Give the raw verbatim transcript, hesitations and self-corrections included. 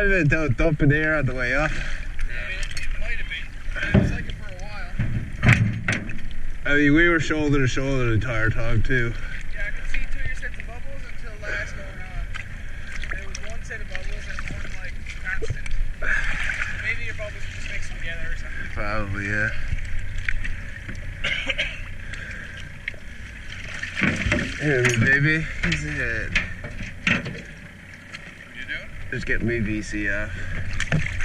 might have been dumping air on the way up. Yeah, I mean, it, it might have been. It was like it for a while. I mean, we were shoulder to shoulder the entire time, too. Yeah, I could see two of your sets of bubbles until last going on. There was one set of bubbles and one, like, constant. Maybe your bubbles were just mixing together or something. Probably, yeah. Here, baby. He's ahead. What are you doing? Just getting me V C off.